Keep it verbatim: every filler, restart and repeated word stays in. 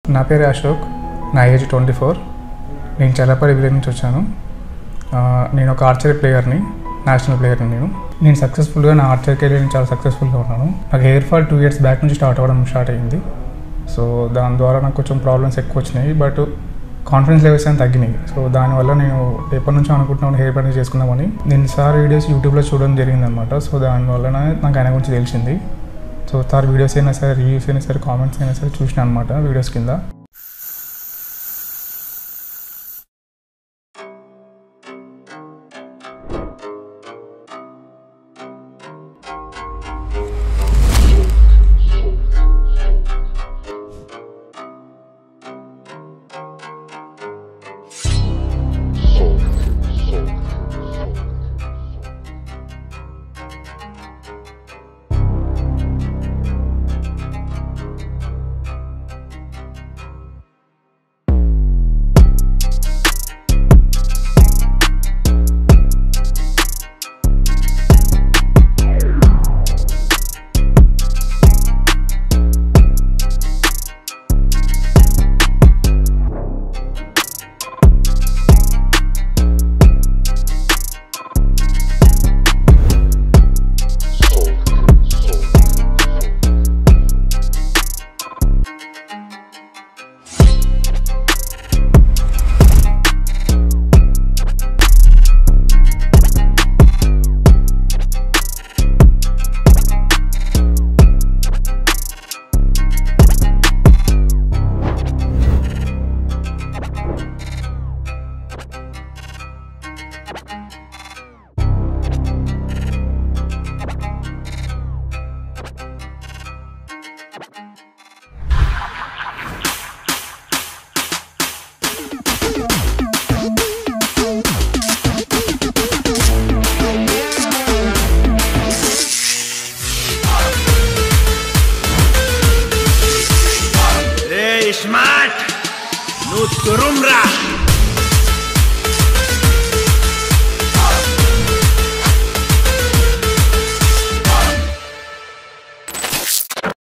నా పేరు అశోక్, నా ఏజ్ ట్వంటీ ఫోర్. నేను చల్లపల్లి విలేజ్ నుంచి వచ్చాను. నేను ఒక ఆర్చరీ ప్లేయర్ని, నేషనల్ ప్లేయర్ని. నేను నేను సక్సెస్ఫుల్గా నా ఆర్చరీ కెరీర్ చాలా సక్సెస్ఫుల్గా ఉన్నాను. నాకు hair fall two years back నుంచి స్టార్ట్ అవ్వడం స్టార్ట్ అయ్యింది. సో దాని ద్వారా నాకు కొంచెం ప్రాబ్లమ్స్ ఎక్కువ వచ్చినాయి, బట్ కాన్ఫిడెన్స్ లెవెల్స్ అని తగ్గినాయి. సో దానివల్ల నేను ఎప్పటి నుంచో అనుకుంటున్నాను హెయిర్ ప్యాటర్న్ చేసుకుందామని. నేను సార్ వీడియోస్ యూట్యూబ్లో చూడడం జరిగిందనమాట. సో దానివల్ల నాకు ఆయన గురించి తెలిసింది. సో సార్ వీడియోస్ అయినా సరే, రివ్యూస్ అయినా సరే, కామెంట్స్ అయినా సరే చూసినా అనమాట వీడియోస్ కింద. ISMART, nu turumra.